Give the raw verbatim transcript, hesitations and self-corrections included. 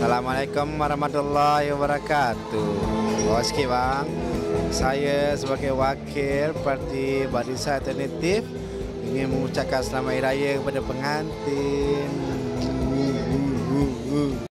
Assalamualaikum warahmatullahi wabarakatuh. Bawa sikit bang. Saya sebagai wakil Parti Barisan Alternatif ingin mengucapkan selamat hari raya kepada pengantin.